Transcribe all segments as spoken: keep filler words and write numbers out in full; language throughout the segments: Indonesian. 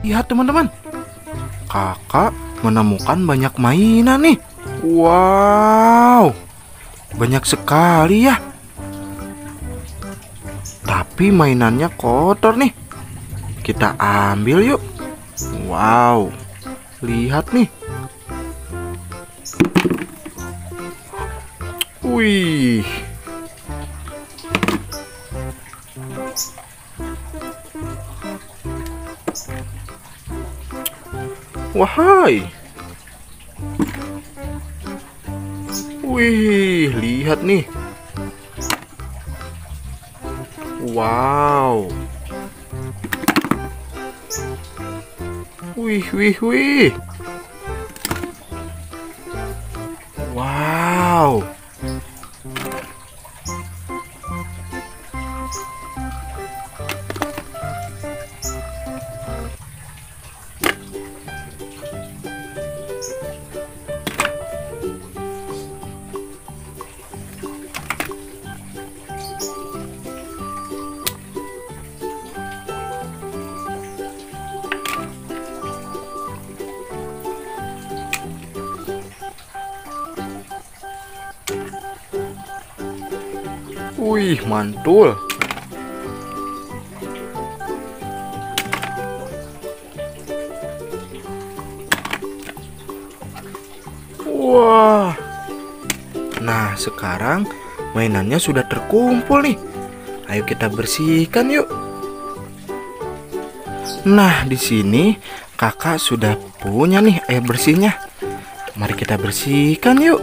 Lihat teman-teman, kakak menemukan banyak mainan nih. Wow, banyak sekali ya. Tapi mainannya kotor nih. Kita ambil yuk. Wow, lihat nih. Wih, wahai. Wih, lihat nih. Wow. Wih, wih, wih. Wow. Wih, mantul. Wah. Nah, sekarang mainannya sudah terkumpul nih. Ayo kita bersihkan yuk. Nah, di sini kakak sudah punya nih air bersihnya. Mari kita bersihkan yuk.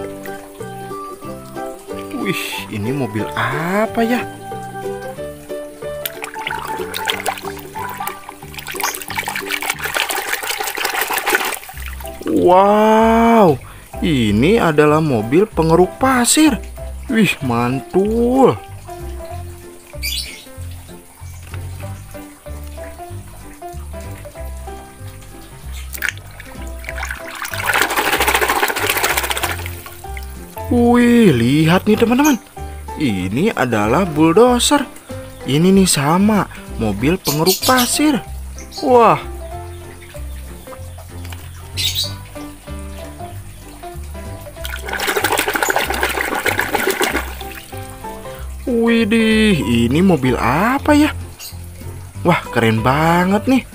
Wih, ini mobil apa ya? Wow, ini adalah mobil pengeruk pasir. Wih, mantul. Wih, lihat nih teman-teman. Ini adalah bulldozer. Ini nih sama mobil pengeruk pasir. Wah. Widih, ini mobil apa ya? Wah, keren banget nih.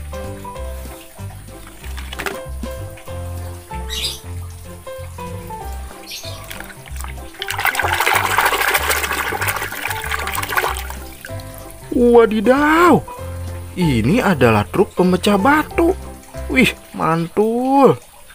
Wadidaw, ini adalah truk pemecah batu. Wih, mantul.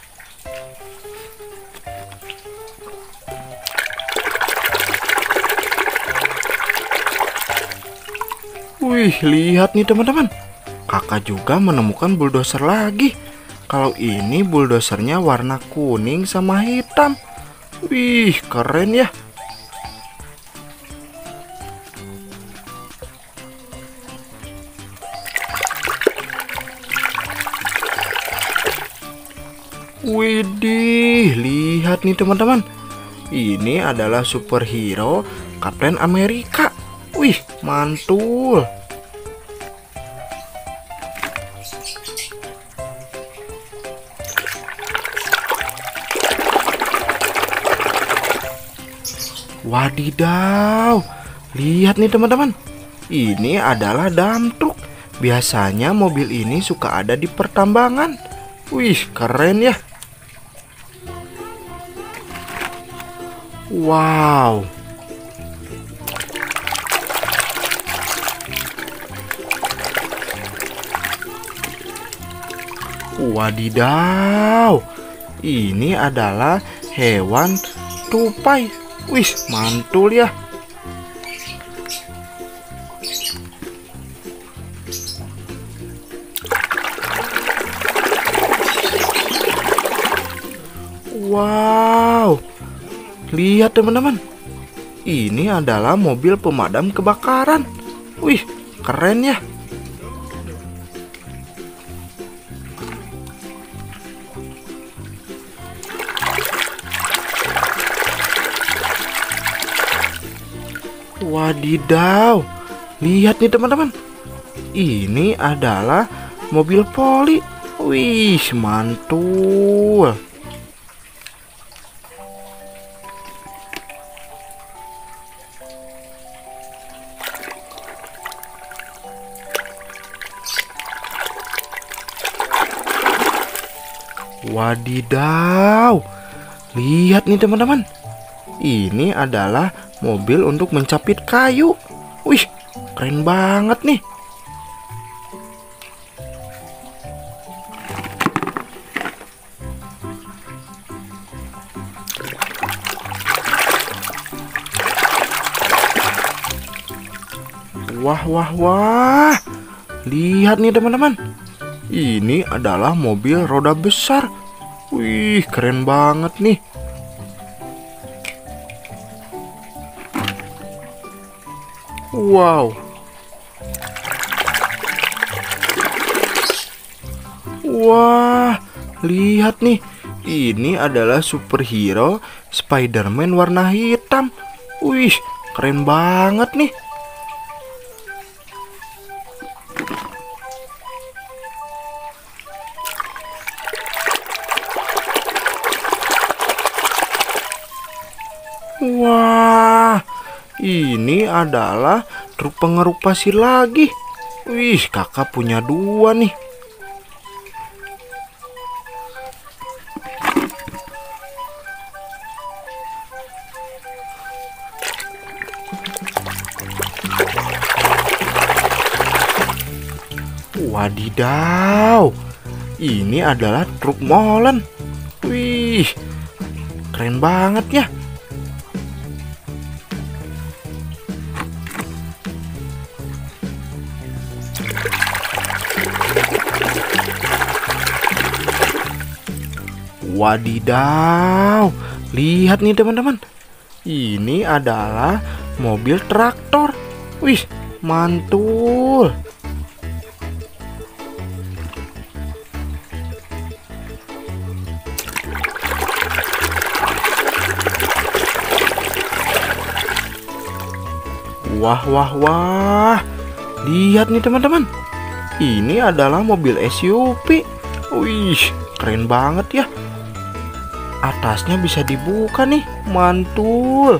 Wih, lihat nih teman-teman. Kakak juga menemukan bulldozer lagi. Kalau ini bulldozernya warna kuning sama hitam. Wih, keren ya. Widih, lihat nih teman-teman. Ini adalah superhero Kapten Amerika. Wih, mantul. Wadidaw, lihat nih teman-teman. Ini adalah dump truck. Biasanya mobil ini suka ada di pertambangan. Wih, keren ya. Wow. Wadidaw. Ini adalah hewan tupai. Wih, mantul ya. Wow. Lihat teman-teman. Ini adalah mobil pemadam kebakaran. Wih, keren ya. Wadidaw, lihat nih teman-teman. Ini adalah mobil poli. Wih, mantul. Wadidaw, lihat nih teman-teman. Ini adalah mobil untuk mencapit kayu. Wih, keren banget nih. Wah, wah, wah. Lihat nih teman-teman. Ini adalah mobil roda besar. Wih, keren banget nih. Wow. Wah, lihat nih. Ini adalah superhero Spider-Man warna hitam. Wih, keren banget nih. Wah, ini adalah truk pengeruk pasir lagi. Wih, kakak punya dua nih. Wadidaw, ini adalah truk molen. Wih, keren banget ya. Wadidaw, lihat nih teman-teman. Ini adalah mobil traktor. Wih, mantul. Wah, wah, wah. Lihat nih teman-teman. Ini adalah mobil S U V. Wih, keren banget ya. Atasnya bisa dibuka nih, mantul.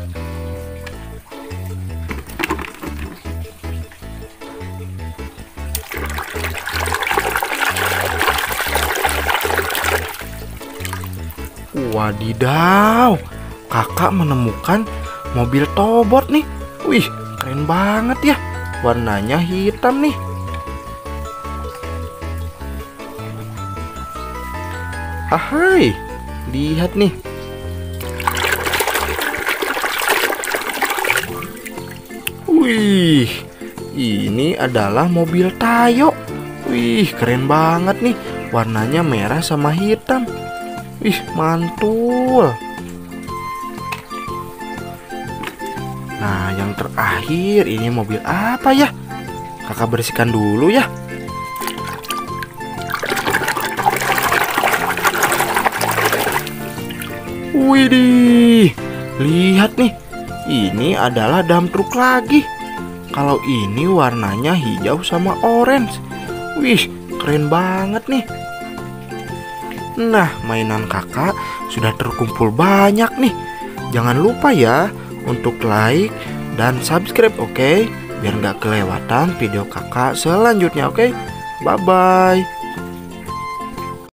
Wadidaw, kakak menemukan mobil tobot nih. Wih, keren banget ya. Warnanya hitam nih. Hai, lihat nih. Wih, ini adalah mobil Tayo. Wih, keren banget nih. Warnanya merah sama hitam. Wih, mantul. Nah, yang terakhir ini mobil apa ya? Kakak bersihkan dulu ya. Widih, lihat nih. Ini adalah dump truck lagi. Kalau ini warnanya hijau sama orange. Wih, keren banget nih. Nah, mainan kakak sudah terkumpul banyak nih. Jangan lupa ya untuk like dan subscribe, oke? Biar nggak kelewatan video kakak selanjutnya, oke? Bye-bye.